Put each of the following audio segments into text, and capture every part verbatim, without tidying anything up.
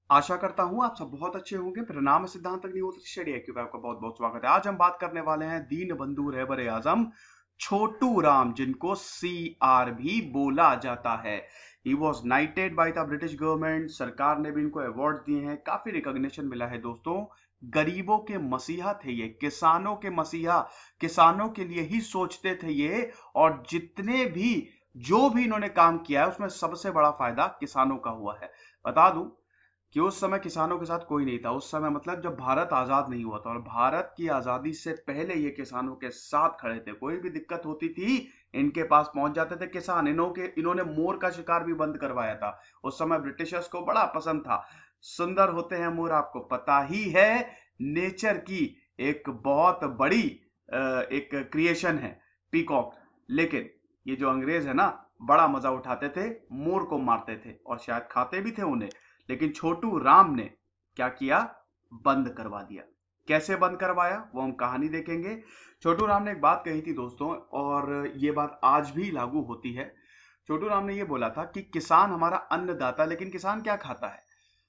आशा करता हूं आप सब बहुत अच्छे होंगे। मेरा नाम है सिद्धांत अग्निहोत्री, स्टडी आईक्यू पे आपका बहुत बहुत स्वागत है। आज हम बात करने वाले हैं दीन बंधु रहबर आजम छोटू राम, जिनको सी आर भी बोला जाता है। He was knighted by the British government. सरकार ने भी इनको अवार्ड दिए हैं, काफी रिकॉग्निशन मिला है दोस्तों। गरीबों के मसीहा थे ये, किसानों के मसीहा, किसानों के लिए ही सोचते थे ये। और जितने भी जो भी इन्होंने काम किया है उसमें सबसे बड़ा फायदा किसानों का हुआ है। बता दूं कि उस समय किसानों के साथ कोई नहीं था। उस समय मतलब जब भारत आजाद नहीं हुआ था, और भारत की आजादी से पहले ये किसानों के साथ खड़े थे। कोई भी दिक्कत होती थी इनके पास पहुंच जाते थे किसान। इन्हों के इन्होंने मोर का शिकार भी बंद करवाया था। उस समय ब्रिटिशर्स को बड़ा पसंद था। सुंदर होते हैं मोर, आपको पता ही है। नेचर की एक बहुत बड़ी अ, एक क्रिएशन है पीकॉक। लेकिन ये जो अंग्रेज है ना, बड़ा मजा उठाते थे, मोर को मारते थे और शायद खाते भी थे उन्हें। लेकिन छोटू राम ने क्या किया? बंद करवा दिया। कैसे बंद करवाया वो हम कहानी देखेंगे। छोटू राम ने एक बात कही थी दोस्तों, और ये बात आज भी लागू होती है। छोटू राम ने ये बोला था कि किसान हमारा अन्नदाता, लेकिन किसान क्या खाता है?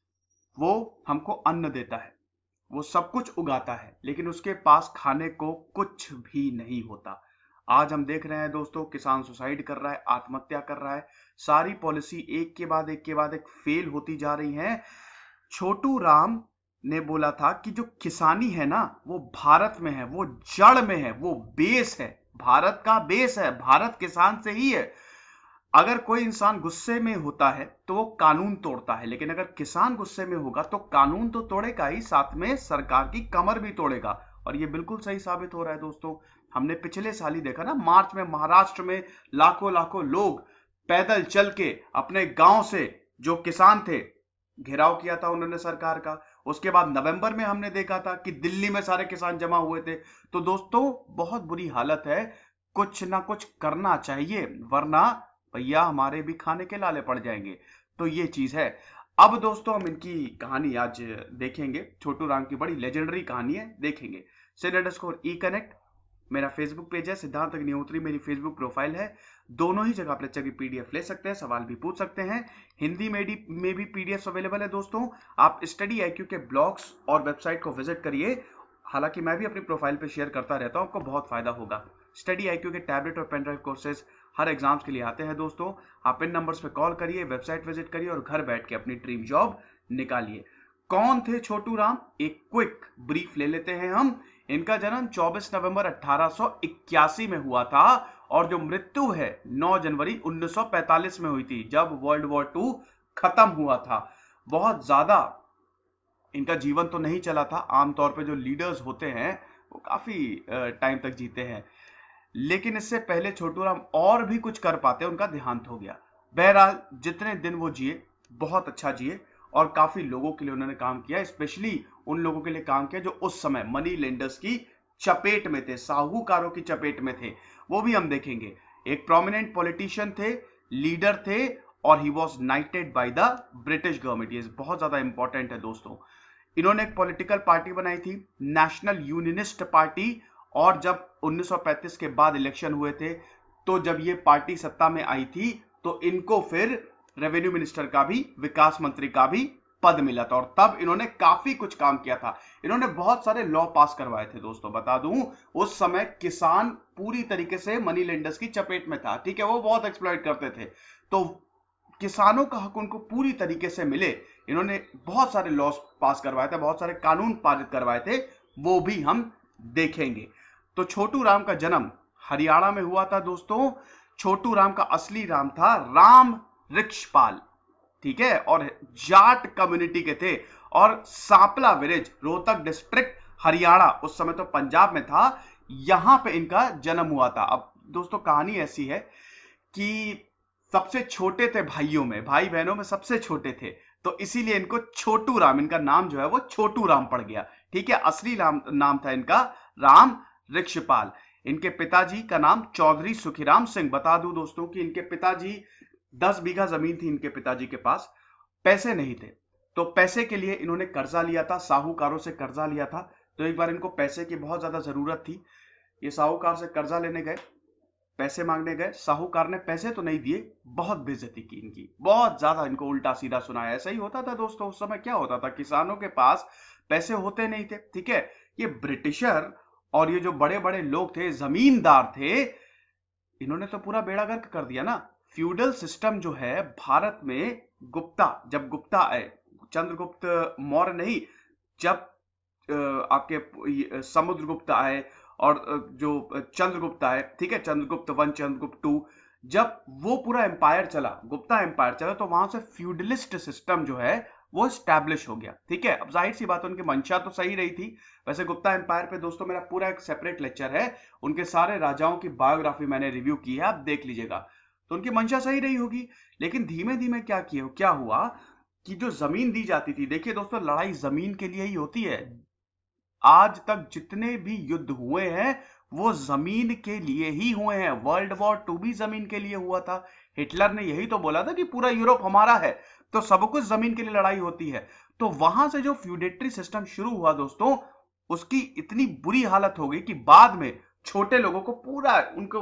वो हमको अन्न देता है, वो सब कुछ उगाता है, लेकिन उसके पास खाने को कुछ भी नहीं होता। आज हम देख रहे हैं दोस्तों, किसान सुसाइड कर रहा है, आत्महत्या कर रहा है। सारी पॉलिसी एक के बाद एक के बाद एक फेल होती जा रही है। छोटू राम ने बोला था कि जो किसानी है ना, वो भारत में है, वो जड़ में है, वो बेस है, भारत का बेस है। भारत किसान से ही है। अगर कोई इंसान गुस्से में होता है तो वो कानून तोड़ता है, लेकिन अगर किसान गुस्से में होगा तो कानून तो तोड़ेगा ही, साथ में सरकार की कमर भी तोड़ेगा। और ये बिल्कुल सही साबित हो रहा है दोस्तों। हमने पिछले साल ही देखा ना, मार्च में महाराष्ट्र में लाखों लाखों लोग पैदल चल के अपने गांव से, जो किसान थे, घेराव किया था उन्होंने सरकार का। उसके बाद नवंबर में हमने देखा था कि दिल्ली में सारे किसान जमा हुए थे। तो दोस्तों बहुत बुरी हालत है। कुछ ना कुछ करना चाहिए, वरना भैया हमारे भी खाने के लाले पड़ जाएंगे। तो ये चीज है। अब दोस्तों हम इनकी कहानी आज देखेंगे। छोटू राम की बड़ी लेजेंडरी कहानी है, देखेंगे। सिन अंडरस्कोर ई कनेक्ट मेरा फेसबुक पेज है, सिद्धांत अग्निहोत्री मेरी फेसबुक प्रोफाइल है। दोनों ही जगह आप लेक्चर की पीडीएफ ले सकते हैं, सवाल भी पूछ सकते हैं। हिंदी में भी में भी पीडीएफ अवेलेबल है दोस्तों। आप स्टडी आईक्यू के ब्लॉग्स और वेबसाइट को विजिट करिए। हालांकि मैं भी अपनी प्रोफाइल पे शेयर करता रहता हूं, आपको बहुत फायदा होगा। स्टडी आईक्यू के टैबलेट और पेनड्राइव कोर्सेज हर एग्जाम्स के लिए आते हैं दोस्तों। आप इन नंबर्स पे कॉल करिए, वेबसाइट विजिट करिए और घर बैठ के अपनी ड्रीम जॉब निकालिए। कौन थे छोटू राम? एक क्विक ब्रीफ ले लेते हैं हम। इनका जन्म चौबीस नवंबर अठारह सौ इक्यासी में हुआ था, और जो मृत्यु है नौ जनवरी उन्नीस सौ पैंतालीस में हुई थी, जब वर्ल्ड वॉर टू खत्म हुआ था। बहुत ज्यादा इनका जीवन तो नहीं चला था। आमतौर पे जो लीडर्स होते हैं वो काफी टाइम तक जीते हैं, लेकिन इससे पहले छोटू राम और भी कुछ कर पाते, उनका देहांत हो गया। बहरहाल जितने दिन वो जिए बहुत अच्छा जिए, और काफी लोगों के लिए उन्होंने काम किया। स्पेशली उन लोगों के लिए काम किया जो उस समय मनी लेंडर्स की चपेट में थे, साहूकारों की चपेट में थे। वो भी हम देखेंगे। एक प्रोमिनेंट पॉलिटिशियन थे, लीडर थे, और he was knighted by the British government. ये बहुत ज्यादा इंपॉर्टेंट है दोस्तों। इन्होंने एक पॉलिटिकल पार्टी बनाई थी, नेशनल यूनियनिस्ट पार्टी। और जब उन्नीस सौ पैंतीस के बाद इलेक्शन हुए थे, तो जब ये पार्टी सत्ता में आई थी, तो इनको फिर रेवेन्यू मिनिस्टर का भी, विकास मंत्री का भी पद मिला था। और तब इन्होंने काफी कुछ काम किया था। इन्होंने बहुत सारे लॉ पास करवाए थे दोस्तों। बता दूं, उस समय किसान पूरी तरीके से मनी लेंडर्स की चपेट में था, ठीक है, वो बहुत एक्सप्लॉइट करते थे। तो किसानों का हक उनको पूरी तरीके से मिले, इन्होंने बहुत सारे लॉस पास करवाए थे, बहुत सारे कानून पारित करवाए थे, वो भी हम देखेंगे। तो छोटू राम का जन्म हरियाणा में हुआ था दोस्तों। छोटू राम का असली नाम था राम रिक्शपाल, ठीक है, और जाट कम्युनिटी के थे। और सांपला विलेज, रोहतक डिस्ट्रिक्ट, हरियाणा, उस समय तो पंजाब में था, यहां पे इनका जन्म हुआ था। अब दोस्तों कहानी ऐसी है कि सबसे छोटे थे भाइयों में, भाई बहनों में सबसे छोटे थे, तो इसीलिए इनको छोटू राम, इनका नाम जो है वो छोटू राम पड़ गया, ठीक है। असली नाम नाम था इनका राम रिक्शपाल। इनके पिताजी का नाम चौधरी सुखीराम सिंह। बता दूं दोस्तों कि इनके पिताजी, दस बीघा जमीन थी इनके पिताजी के पास, पैसे नहीं थे, तो पैसे के लिए इन्होंने कर्जा लिया था, साहूकारों से कर्जा लिया था। तो एक बार इनको पैसे की बहुत ज्यादा जरूरत थी, ये साहूकार से कर्जा लेने गए। पैसे मांगने गए, साहूकार ने पैसे तो नहीं दिए, बहुत बेइज्जती की इनकी, बहुत ज्यादा इनको उल्टा सीधा सुनाया। ऐसा ही होता था दोस्तों, उस समय क्या होता था, किसानों के पास पैसे होते नहीं थे, ठीक है। ये ब्रिटिशर और ये जो बड़े बड़े लोग थे, जमींदार थे, इन्होंने तो पूरा बेड़ा गर्क कर दिया ना। फ्यूडल सिस्टम जो है भारत में, गुप्ता, जब गुप्ता आए, चंद्रगुप्त मौर्य नहीं, जब आपके समुद्रगुप्त आए और जो चंद्रगुप्त आए, ठीक है, चंद्रगुप्त वन, चंद्रगुप्त टू, जब वो पूरा एम्पायर चला, गुप्ता एम्पायर चला, तो वहां से फ्यूडलिस्ट सिस्टम जो है वो स्टैब्लिश हो गया, ठीक है। अब जाहिर सी बात है उनकी मंशा तो सही रही थी। वैसे गुप्ता एम्पायर पे दोस्तों मेरा पूरा एक सेपरेट लेक्चर है, उनके सारे राजाओं की बायोग्राफी मैंने रिव्यू की है, आप देख लीजिएगा। तो उनकी मंशा सही रही होगी, लेकिन धीमे धीमे क्या किया क्या हुआ कि जो जमीन दी जाती थी, देखिए दोस्तों, लड़ाई जमीन के लिए ही होती है। आज तक जितने भी युद्ध हुए हैं वो जमीन के लिए ही हुए हैं। वर्ल्ड वॉर टू भी जमीन के लिए हुआ था। हिटलर ने यही तो बोला था कि पूरा यूरोप हमारा है, तो सब कुछ जमीन के लिए लड़ाई होती है। तो वहां से जो फ्यूडेटरी सिस्टम शुरू हुआ दोस्तों, उसकी इतनी बुरी हालत हो गई कि बाद में छोटे लोगों को पूरा उनको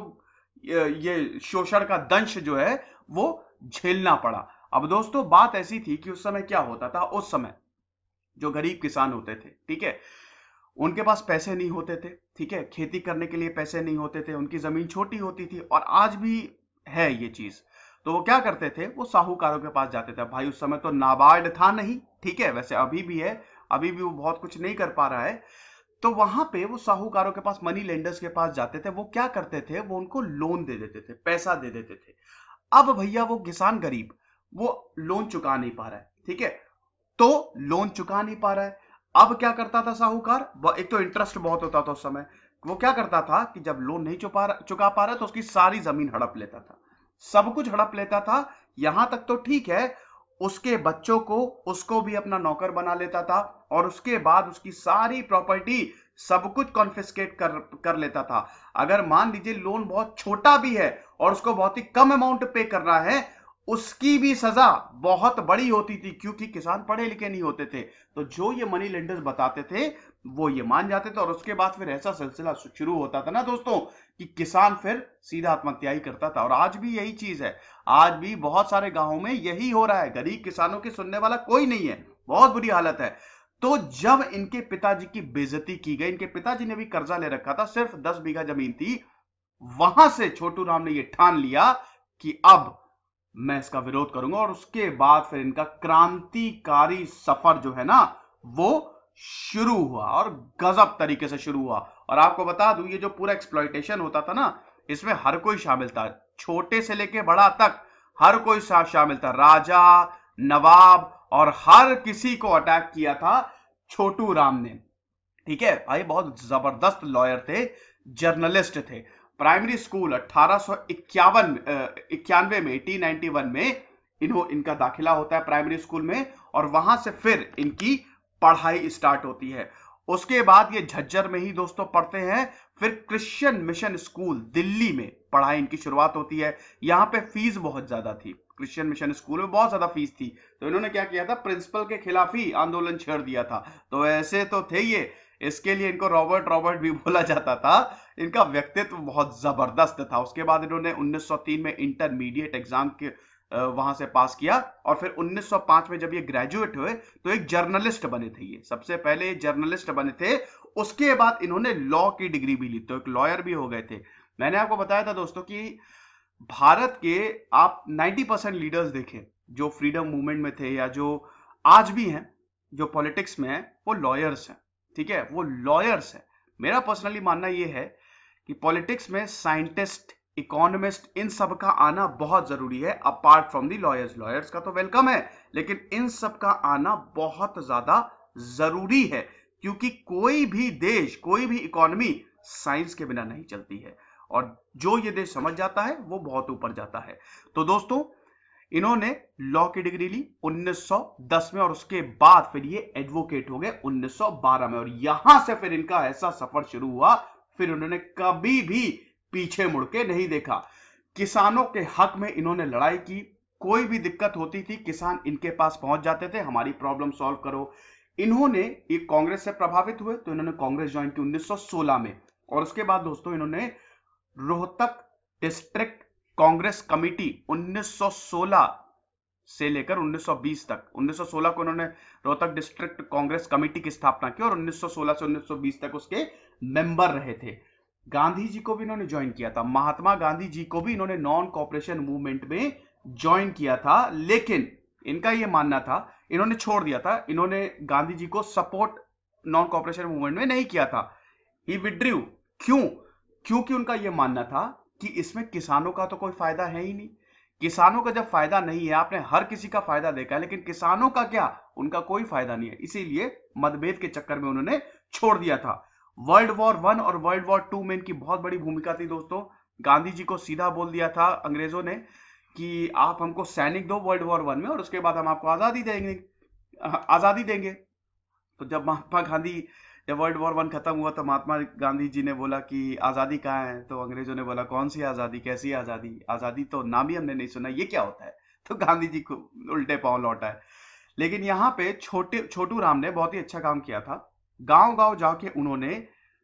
ये शोषण का दंश जो है वो झेलना पड़ा। अब दोस्तों बात ऐसी थी कि उस समय क्या होता था, उस समय जो गरीब किसान होते थे, ठीक है, उनके पास पैसे नहीं होते थे, ठीक है, खेती करने के लिए पैसे नहीं होते थे, उनकी जमीन छोटी होती थी, और आज भी है ये चीज। तो वो क्या करते थे, वो साहूकारों के पास जाते थे। भाई उस समय तो नाबार्ड था नहीं, ठीक है, वैसे अभी भी है, अभी भी वो बहुत कुछ नहीं कर पा रहा है। तो वहां पे वो साहूकारों के पास, मनी लेंडर्स के पास जाते थे। वो क्या करते थे, वो उनको लोन दे देते थे, पैसा दे देते थे। अब भैया वो किसान गरीब, वो लोन चुका नहीं पा रहा है, ठीक है, तो लोन चुका नहीं पा रहा है। अब क्या करता था साहूकार, एक तो इंटरेस्ट बहुत होता था उस समय, वो क्या करता था कि जब लोन नहीं चुका चुका पा रहा तो उसकी सारी जमीन हड़प लेता था, सब कुछ हड़प लेता था। यहां तक तो ठीक है, उसके बच्चों को, उसको भी अपना नौकर बना लेता था, और उसके बाद उसकी सारी प्रॉपर्टी, सब कुछ कॉन्फिस्केट कर कर लेता था। अगर मान लीजिए लोन बहुत छोटा भी है और उसको बहुत ही कम अमाउंट पे करना है, उसकी भी सजा बहुत बड़ी होती थी, क्योंकि किसान पढ़े लिखे नहीं होते थे। तो जो ये मनी लेंडर्स बताते थे वो ये मान जाते थे, और उसके बाद फिर ऐसा सिलसिला शुरू होता था ना दोस्तों कि किसान फिर सीधा आत्महत्या ही करता था। और आज भी यही चीज है, आज भी बहुत सारे गांवों में यही हो रहा है। गरीब किसानों की सुनने वाला कोई नहीं है, बहुत बुरी हालत है। तो जब इनके पिताजी की बेइज्जती की गई, इनके पिताजी ने भी कर्जा ले रखा था, सिर्फ दस बीघा जमीन थी, वहां से छोटू राम ने यह ठान लिया कि अब मैं इसका विरोध करूंगा। और उसके बाद फिर इनका क्रांतिकारी सफर जो है ना वो शुरू हुआ, और गजब तरीके से शुरू हुआ। और आपको बता दूं, ये जो पूरा एक्सप्लॉयटेशन होता था ना, इसमें हर कोई शामिल था, छोटे से लेके बड़ा तक हर कोई शामिल था। राजा, नवाब, और हर किसी को अटैक किया था छोटू राम ने, ठीक है। भाई बहुत जबरदस्त लॉयर थे, जर्नलिस्ट थे। प्राइमरी स्कूल अठारह सौ इक्यावन इक्यानवे में, अठारह सौ इक्यानवे में इन्हों इनका दाखिला होता है प्राइमरी स्कूल में, और वहां से फिर इनकी पढ़ाई स्टार्ट होती है। उसके बाद ये झज्जर में ही दोस्तों पढ़ते हैं। फिर क्रिश्चियन मिशन स्कूल दिल्ली में पढ़ाई इनकी शुरुआत होती है। यहां पे फीस बहुत ज्यादा थी, क्रिश्चियन मिशन स्कूल में बहुत ज्यादा फीस थी। तो इन्होंने क्या किया था, प्रिंसिपल के खिलाफ ही आंदोलन छेड़ दिया था। तो ऐसे तो थे ये, इसके लिए इनको रॉबर्ट रॉबर्ट भी बोला जाता था। इनका व्यक्तित्व बहुत जबरदस्त था। उसके बाद इन्होंने उन्नीस सौ तीन में इंटरमीडिएट एग्जाम के वहां से पास किया, और फिर उन्नीस सौ पाँच में जब ये ग्रेजुएट हुए तो एक जर्नलिस्ट बने थे। ये सबसे पहले जर्नलिस्ट बने थे। उसके बाद इन्होंने लॉ की डिग्री भी ली, तो एक लॉयर भी हो गए थे। मैंने आपको बताया था दोस्तों कि भारत के आप नब्बे परसेंट लीडर्स देखें जो फ्रीडम मूवमेंट में थे या जो आज भी हैं, जो पॉलिटिक्स में है, वो लॉयर्स हैं, ठीक है, वो लॉयर्स हैं। मेरा पर्सनली मानना यह है कि पॉलिटिक्स में साइंटिस्ट, इकोनॉमिस्ट, इन सब का आना बहुत जरूरी है, apart from the lawyers. Lawyers का तो वेलकम है, लेकिन इन सब का आना बहुत ज्यादा जरूरी है, क्योंकि कोई भी देश, कोई भी इकोनॉमी साइंस के बिना नहीं चलती है, और जो ये देश समझ जाता है वो बहुत ऊपर जाता है। तो दोस्तों इन्होंने लॉ की डिग्री ली उन्नीस सौ दस में, और उसके बाद फिर ये एडवोकेट हो गए उन्नीस सौ बारह में, और यहां से फिर इनका ऐसा सफर शुरू हुआ। फिर उन्होंने कभी भी पीछे मुड़ के नहीं देखा। किसानों के हक में इन्होंने लड़ाई की। कोई भी दिक्कत होती थी, किसान इनके पास पहुंच जाते थे, हमारी प्रॉब्लम सॉल्व करो। इन्होंने एक कांग्रेस से प्रभावित हुए तो इन्होंने कांग्रेस ज्वाइन की उन्नीस सौ सोलह में, और उसके बाद दोस्तों इन्होंने रोहतक डिस्ट्रिक्ट कांग्रेस कमेटी उन्नीस सौ सोलह से लेकर उन्नीस सौ बीस तक, उन्नीस सौ सोलह को उन्होंने रोहतक डिस्ट्रिक्ट कांग्रेस कमेटी की स्थापना की और उन्नीस सौ सोलह से उन्नीस सौ बीस तक उसके मेंबर रहे थे। गांधी जी को भी इन्होंने ज्वाइन किया था, महात्मा गांधी जी को भी इन्होंने नॉन कॉपरेशन मूवमेंट में ज्वाइन किया था, लेकिन इनका यह मानना था, इन्होंने छोड़ दिया था, इन्होंने गांधी जी को सपोर्ट नॉन कॉपरेशन मूवमेंट में नहीं किया था। He withdrew. क्यों? क्योंकि उनका यह मानना था कि इसमें किसानों का तो कोई फायदा है ही नहीं। किसानों का जब फायदा नहीं है, आपने हर किसी का फायदा देखा है, लेकिन किसानों का क्या, उनका कोई फायदा नहीं है, इसीलिए मतभेद के चक्कर में उन्होंने छोड़ दिया था। वर्ल्ड वॉर वन और वर्ल्ड वॉर टू में इनकी बहुत बड़ी भूमिका थी दोस्तों। गांधी जी को सीधा बोल दिया था अंग्रेजों ने कि आप हमको सैनिक दो वर्ल्ड वॉर वन में और उसके बाद हम आपको आजादी देंगे, आजादी देंगे। तो जब महात्मा गांधी जब वर्ल्ड वॉर वन खत्म हुआ तो महात्मा गांधी जी ने बोला कि आजादी कहाँ है, तो अंग्रेजों ने बोला कौन सी आजादी, कैसी आजादी, आजादी तो नाम ही हमने नहीं सुना, ये क्या होता है। तो गांधी जी को उल्टे पांव लौटा है। लेकिन यहाँ पे छोटे छोटू राम ने बहुत ही अच्छा काम किया था। गांव गांव जाके उन्होंने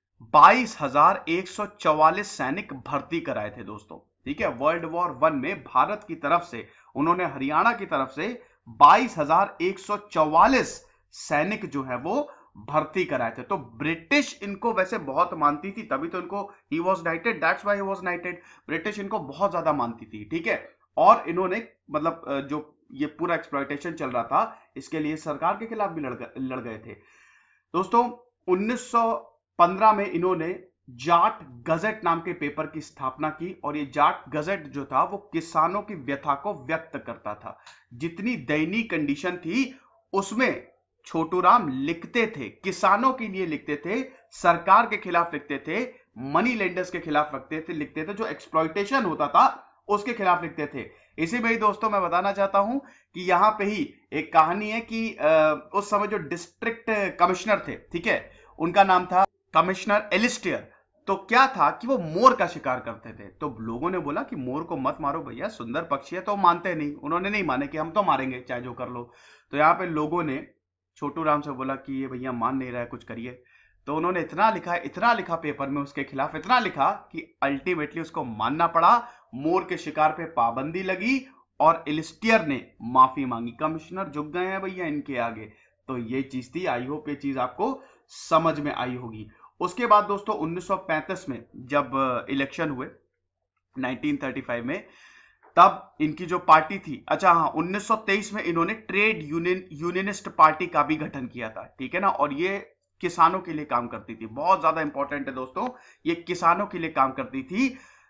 बाईस हजार एक सौ चौवालीस सैनिक भर्ती कराए थे दोस्तों, ठीक है। वर्ल्ड वॉर वन में भारत की तरफ से उन्होंने हरियाणा की तरफ से बाईस हजार एक सौ चौवालीस सैनिक जो है वो भर्ती कराए थे। तो ब्रिटिश इनको वैसे बहुत मानती थी, तभी तो इनको he was knighted, that's why he was knighted. British इनको बहुत ज्यादा मानती थी, ठीक है। और इन्होंने मतलब जो ये पूरा एक्सप्लॉयटेशन चल रहा था, इसके लिए सरकार के खिलाफ भी लड़ लड़ गए थे दोस्तों। उन्नीस सौ पंद्रह में इन्होंने जाट गजेट नाम के पेपर की स्थापना की और ये जाट गजेट जो था वो किसानों की व्यथा को व्यक्त करता था। जितनी दयनीय कंडीशन थी उसमें छोटू राम लिखते थे, किसानों के लिए लिखते थे, सरकार के खिलाफ लिखते थे, मनी लेंडर्स के खिलाफ लिखते थे लिखते थे जो एक्सप्लॉयटेशन होता था उसके खिलाफ लिखते थे। इसी में ही दोस्तों मैं बताना चाहता हूं कि यहां पे ही एक कहानी है कि उस समय जो डिस्ट्रिक्ट कमिश्नर थे, ठीक है, उनका नाम था कमिश्नर एलिस्टियर। तो क्या था कि वो मोर का शिकार करते थे। तो लोगों ने बोला कि मोर को मत मारो भैया, सुंदर पक्षी है। तो मानते नहीं, उन्होंने नहीं माने कि हम तो मारेंगे चाहे जो कर लो। तो यहाँ पे लोगों ने छोटू राम से बोला कि ये भैया मान नहीं रहा है, कुछ करिए। तो उन्होंने इतना लिखा इतना लिखा पेपर में उसके खिलाफ, इतना लिखा कि अल्टीमेटली उसको मानना पड़ा। मोर के शिकार पे पाबंदी लगी और एलिस्टियर ने माफी मांगी। कमिश्नर झुक गए हैं भैया इनके आगे। तो ये चीज थी, आई होप ये चीज आपको समझ में आई होगी। उसके बाद दोस्तों उन्नीस सौ पैंतीस में जब इलेक्शन हुए उन्नीस सौ पैंतीस में, तब इनकी जो पार्टी थी, अच्छा हाँ, उन्नीस सौ तेईस में इन्होंने ट्रेड यूनियन यूनियनिस्ट पार्टी का भी गठन किया था, ठीक है ना। और ये किसानों के लिए काम करती थी, बहुत ज्यादा इंपॉर्टेंट है दोस्तों, ये किसानों के लिए काम करती थी।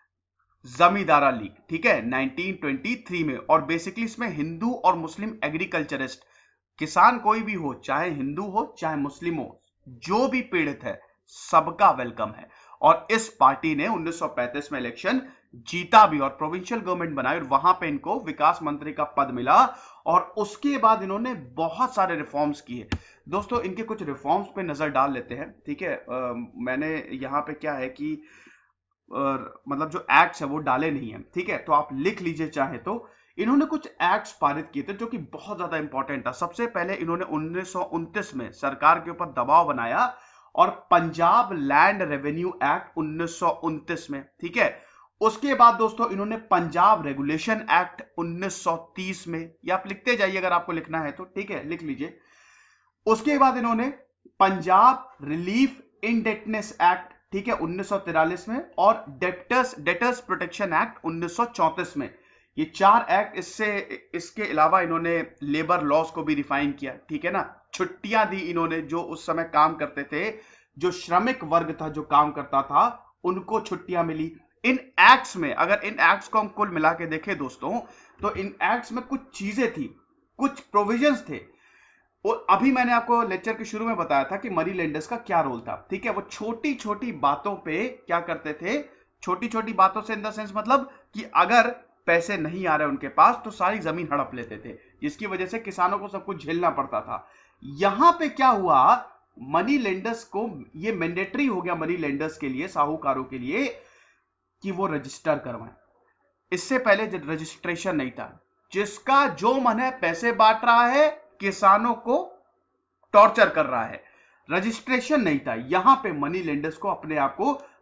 जमींदारा लीग, ठीक है, उन्नीस सौ तेईस में। और बेसिकली इसमें हिंदू और मुस्लिम एग्रीकल्चरिस्ट, किसान कोई भी हो, चाहे हिंदू हो चाहे मुस्लिम हो, जो भी पीड़ित है सबका वेलकम है। और इस पार्टी ने उन्नीस सौ पैंतीस में इलेक्शन जीता भी और प्रोविंशियल गवर्नमेंट बनाई और वहां पे इनको विकास मंत्री का पद मिला। और उसके बाद इन्होंने बहुत सारे रिफॉर्म्स किए दोस्तों। इनके कुछ रिफॉर्म्स पे नजर डाल लेते हैं, ठीक है। आ, मैंने यहाँ पे क्या है कि आ, मतलब जो एक्ट्स है वो डाले नहीं है, ठीक है, तो आप लिख लीजिए चाहे तो। इन्होंने कुछ एक्ट्स पारित किए थे जो कि बहुत ज्यादा इंपॉर्टेंट था। सबसे पहले इन्होंने उन्नीस सौ उनतीस में सरकार के ऊपर दबाव बनाया और पंजाब लैंड रेवेन्यू एक्ट उन्नीस सौ उनतीस में, ठीक है। उसके बाद दोस्तों इन्होंने पंजाब रेगुलेशन एक्ट उन्नीस सौ तीस में, या आप लिखते जाइए अगर आपको लिखना है तो, ठीक है, लिख लीजिए। उसके बाद इन्होंने पंजाब रिलीफ इंडेटनेस एक्ट, ठीक है, उन्नीस सौ तिरालीस में, और डेप्टर्स डेटर्स प्रोटेक्शन एक्ट उन्नीस सौ चौंतीस में। ये चार एक्ट, इससे इसके अलावा इन्होंने लेबर लॉज को भी रिफाइन किया, ठीक है ना। छुट्टियां दी इन्होंने, जो उस समय काम करते थे, जो श्रमिक वर्ग था जो काम करता था, उनको छुट्टियां मिली। इन एक्ट्स में, अगर इन एक्ट्स को हम कुल मिला के देखें दोस्तों, तो इन एक्ट्स में कुछ चीजें थी, कुछ प्रोविजंस थे। और अभी मैंने आपको लेक्चर के शुरू में बताया था कि मनी लेंडर्स का क्या रोल था, ठीक है। वो छोटी छोटी बातों पे क्या करते थे, छोटी छोटी बातों से इन द सेंस मतलब कि अगर पैसे नहीं आ रहे उनके पास तो सारी जमीन हड़प लेते थे, जिसकी वजह से किसानों को सब कुछ झेलना पड़ता था। यहां पे क्या हुआ, मनी लेंडर्स को ये मैंडेटरी हो गया, मनी लेंडर्स के लिए, साहूकारों के लिए, कि वो रजिस्टर करवाएं। इससे पहले रजिस्ट्रेशन नहीं था, जिसका जो मन है पैसे बांट रहा है, किसानों को टॉर्चर कर रहा है, रजिस्ट्रेशन नहीं था। यहां पे मनी लेंडर्स को अपने आप को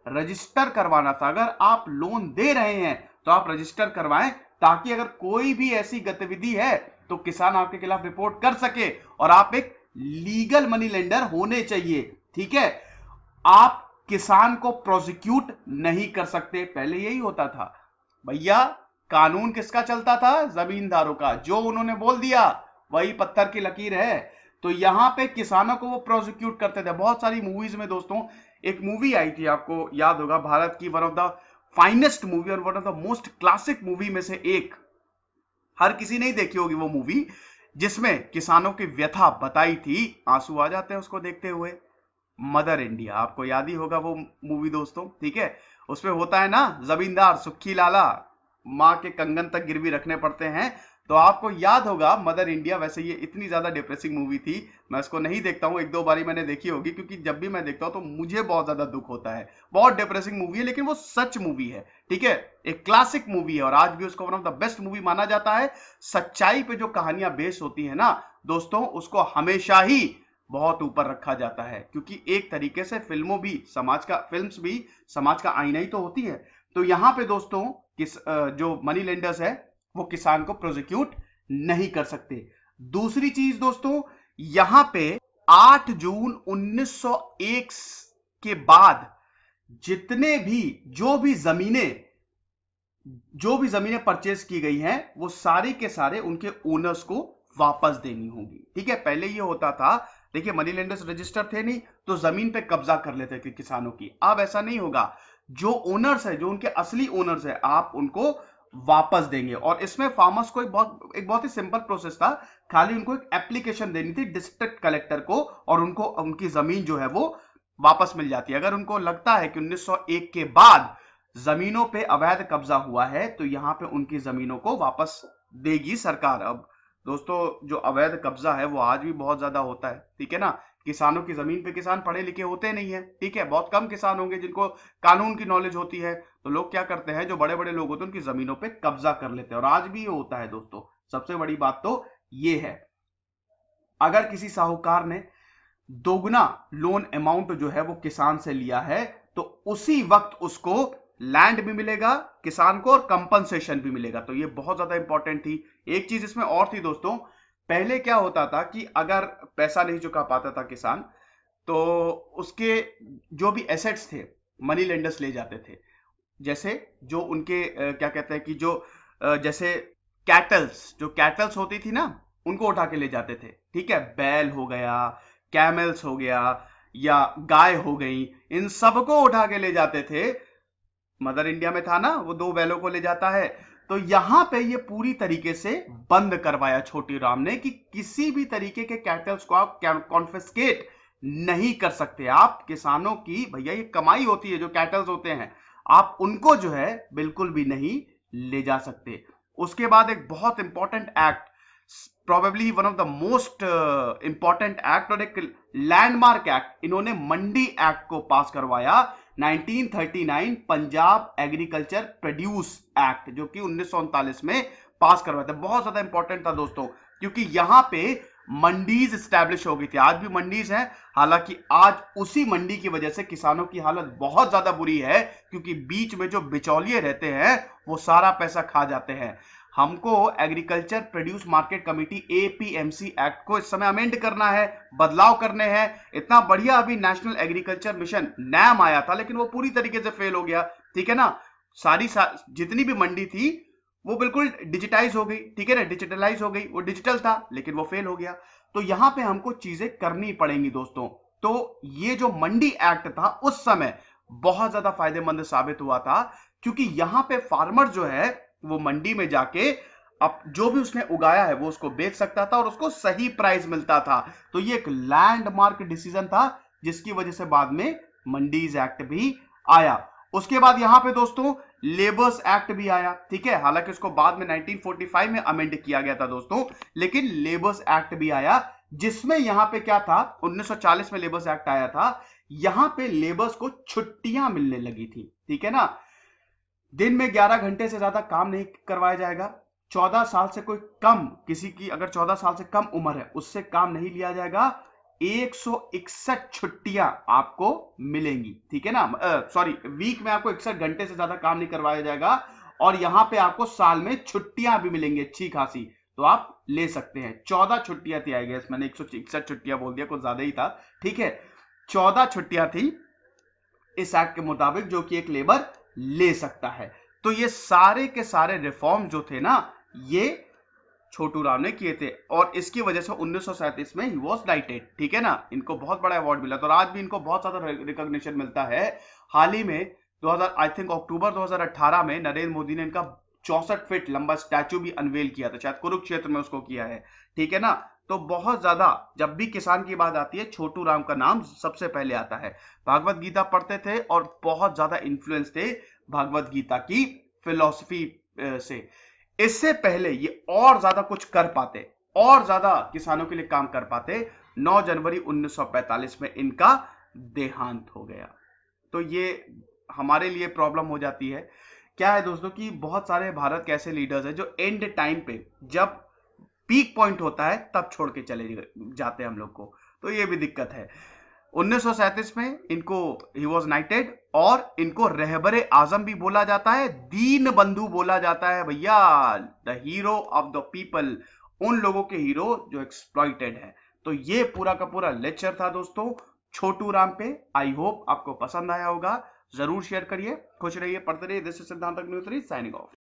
रजिस्टर करवाना था। अगर आप लोन दे रहे हैं तो आप रजिस्टर करवाएं, ताकि अगर कोई भी ऐसी गतिविधि है तो किसान आपके खिलाफ रिपोर्ट कर सके और आप एक लीगल मनी लेंडर होने चाहिए। ठीक है, आप किसान को प्रोसिक्यूट नहीं कर सकते। पहले यही होता था भैया, कानून किसका चलता था? जमींदारों का। जो उन्होंने बोल दिया वही पत्थर की लकीर है। तो यहां पे किसानों को वो प्रोसिक्यूट करते थे। बहुत सारी मूवीज में दोस्तों, एक मूवी आई थी, आपको याद होगा, भारत की one of the finest movie और one of the most classic movie में से एक, हर किसी नहीं देखी होगी वो मूवी, जिसमें किसानों की व्यथा बताई थी। आंसू आ जाते हैं उसको देखते हुए। मदर इंडिया, आपको याद ही होगा वो मूवी दोस्तों। ठीक है, उसमें होता है ना, जमींदार सुखी लाला, मां के कंगन तक गिरवी रखने पड़ते हैं। तो आपको याद होगा मदर इंडिया। वैसे ये इतनी ज्यादा डिप्रेसिंग मूवी थी, मैं इसको नहीं देखता हूं, एक दो बारी मैंने देखी होगी, क्योंकि जब भी मैं देखता हूं तो मुझे बहुत ज्यादा दुख होता है। बहुत डिप्रेसिंग मूवी है, लेकिन वो सच मूवी है। ठीक है, एक क्लासिक मूवी है और आज भी उसको one of the best movie माना जाता है। सच्चाई पे जो कहानियां बेस होती है ना दोस्तों, उसको हमेशा ही बहुत ऊपर रखा जाता है, क्योंकि एक तरीके से फिल्मों भी समाज का फिल्म्स भी समाज का आईना ही तो होती है। तो यहां पे दोस्तों किस जो मनी लेंडर्स है वो किसान को प्रोसिक्यूट नहीं कर सकते। दूसरी चीज दोस्तों, यहां पे आठ जून उन्नीस सौ एक के बाद जितने भी जो भी जमीनें जो भी जमीनें परचेज की गई हैं, वो सारी के सारे उनके ओनर्स को वापस देनी होगी। ठीक है, पहले ये होता था, देखिए मनी लेंडर्स रजिस्टर थे नहीं तो जमीन पे कब्जा कर लेते थे किसानों की। अब ऐसा नहीं होगा। जो ओनर्स है, जो उनके असली ओनर्स है, आप उनको वापस देंगे। और इसमें फार्मर्स को एक बहुत एक बहुत ही सिंपल प्रोसेस था। खाली उनको एक एप्लीकेशन देनी थी डिस्ट्रिक्ट कलेक्टर को और उनको उनकी जमीन जो है वो वापस मिल जाती है। अगर उनको लगता है कि उन्नीस सौ एक के बाद जमीनों पे अवैध कब्जा हुआ है तो यहां पे उनकी जमीनों को वापस देगी सरकार। अब दोस्तों, जो अवैध कब्जा है वो आज भी बहुत ज्यादा होता है। ठीक है ना, किसानों की जमीन पे किसान पढ़े लिखे होते नहीं है। ठीक है, बहुत कम किसान होंगे जिनको कानून की नॉलेज होती है। तो लोग क्या करते हैं, जो बड़े बड़े लोग होते हैं उनकी जमीनों पे कब्जा कर लेते हैं और आज भी ये होता है दोस्तों। सबसे बड़ी बात तो ये है, अगर किसी साहूकार ने दोगुना लोन अमाउंट जो है वो किसान से लिया है तो उसी वक्त उसको लैंड भी मिलेगा किसान को और कंपनसेशन भी मिलेगा। तो ये बहुत ज्यादा इंपॉर्टेंट थी। एक चीज इसमें और थी दोस्तों, पहले क्या होता था कि अगर पैसा नहीं चुका पाता था किसान तो उसके जो भी एसेट्स थे मनी लेंडर्स ले जाते थे। जैसे जो उनके क्या कहते हैं कि जो जैसे कैटल्स जो कैटल्स होती थी ना, उनको उठा के ले जाते थे। ठीक है, बैल हो गया, कैमल्स हो गया या गाय हो गई, इन सबको उठा के ले जाते थे। मदर इंडिया में था ना, वो दो बैलों को ले जाता है। तो यहां पे ये पूरी तरीके से बंद करवाया छोटी राम ने कि किसी भी तरीके के कैटल्स को आप कॉन्फिस्केट नहीं कर सकते। आप किसानों की, भैया ये कमाई होती है, जो कैटल्स होते हैं आप उनको जो है बिल्कुल भी नहीं ले जा सकते। उसके बाद एक बहुत important act, probably one of the most important act और एक लैंडमार्क एक्ट, इन्होंने मंडी एक्ट को पास करवाया nineteen thirty nine, Punjab agriculture produce act, जो कि उन्नीस सौ उनतालीस में पास करवाया था। बहुत ज्यादा इंपॉर्टेंट था दोस्तों, क्योंकि यहां पे मंडीज स्टैब्लिश हो गई थी। आज भी मंडीज हैं, हालांकि आज उसी मंडी की वजह से किसानों की हालत बहुत ज्यादा बुरी है, क्योंकि बीच में जो बिचौलिए रहते हैं वो सारा पैसा खा जाते हैं। हमको agriculture produce market committee APMC act को इस समय अमेंड करना है, बदलाव करने हैं। इतना बढ़िया अभी नेशनल एग्रीकल्चर मिशन नैम आया था, लेकिन वो पूरी तरीके से फेल हो गया। ठीक है ना, सारी सा, जितनी भी मंडी थी वो बिल्कुल डिजिटाइज हो गई। ठीक है ना, डिजिटलाइज हो गई, वो डिजिटल था लेकिन वो फेल हो गया। तो यहां पे हमको चीजें करनी पड़ेंगी दोस्तों। तो ये जो मंडी एक्ट था उस समय बहुत ज्यादा फायदेमंद साबित हुआ था, क्योंकि यहां पे फार्मर जो है वो मंडी में जाके अब जो भी उसने उगाया है वो उसको बेच सकता था और उसको सही प्राइस मिलता था। तो ये एक लैंडमार्क डिसीजन था, जिसकी वजह से बाद में मंडीज एक्ट भी आया। उसके बाद यहां पे दोस्तों लेबर्स एक्ट भी आया। ठीक है, हालांकि उसको बाद में नाइनटीन फोर्टी फाइव में अमेंड किया गया था दोस्तों, लेकिन लेबर्स एक्ट भी आया, जिसमें यहां पे क्या था, उन्नीस सौ चालीस में लेबर्स एक्ट आया था। यहां पे लेबर्स को छुट्टियां मिलने लगी थी। ठीक है ना, दिन में ग्यारह घंटे से ज्यादा काम नहीं करवाया जाएगा। चौदह साल से कोई कम, किसी की अगर चौदह साल से कम उम्र है उससे काम नहीं लिया जाएगा। एक सौ इकसठ छुट्टियां आपको मिलेंगी, ठीक है ना, सॉरी वीक में आपको इकसठ घंटे से ज्यादा काम नहीं करवाया जाएगा, और यहां पे आपको साल में छुट्टियां भी मिलेंगी अच्छी खासी, तो आप ले सकते हैं। चौदह छुट्टियां थी, आई गेस मैंने एक सौ इकसठ छुट्टियां बोल दिया, कुछ ज्यादा ही था, ठीक है, चौदह छुट्टियां थी इस एक्ट के मुताबिक जो कि एक लेबर ले सकता है। तो ये सारे के सारे रिफॉर्म जो थे ना, ये छोटू राम ने किए थे, और इसकी वजह से उन्नीस सौ सैंतीस में ही वॉज नाइटेड, ठीक है ना, इनको बहुत बड़ा अवार्ड मिला, तो आज भी इनको बहुत ज्यादा रिकॉग्निशन मिलता है। हाल ही में दो हज़ार आई थिंक अक्टूबर दो हज़ार अठारह में नरेंद्र मोदी ने इनका चौसठ फीट लंबा स्टैचू भी अनवेल किया था, शायद कुरुक्षेत्र में उसको किया है, ठीक है ना। तो बहुत ज्यादा जब भी किसान की बात आती है, छोटू राम का नाम सबसे पहले आता है। भागवत गीता पढ़ते थे और बहुत ज्यादा इन्फ्लुएंस थे भागवत गीता की फिलॉसफी से। इससे पहले ये और ज्यादा कुछ कर पाते, और ज्यादा किसानों के लिए काम कर पाते। नौ जनवरी उन्नीस सौ पैंतालीस में इनका देहांत हो गया। तो ये हमारे लिए प्रॉब्लम हो जाती है। क्या है दोस्तों कि बहुत सारे भारत के ऐसे लीडर्स हैं जो एंड टाइम पे जब पीक पॉइंट होता है तब छोड़ के चले जाते हैं हम लोग को, तो ये भी दिक्कत है। उन्नीस सौ सैंतीस में इनको ही वॉज नाइटेड, और इनको रहबरे आजम भी बोला जाता है, दीन बंधु बोला जाता है भैया, the hero of the people, उन लोगों के हीरो जो एक्सप्लॉइटेड है। तो ये पूरा का पूरा लेक्चर था दोस्तों छोटू राम पे। आई होप आपको पसंद आया होगा, जरूर शेयर करिए, खुश रहिए, पढ़ते रहिए। This is Siddhant news signing of.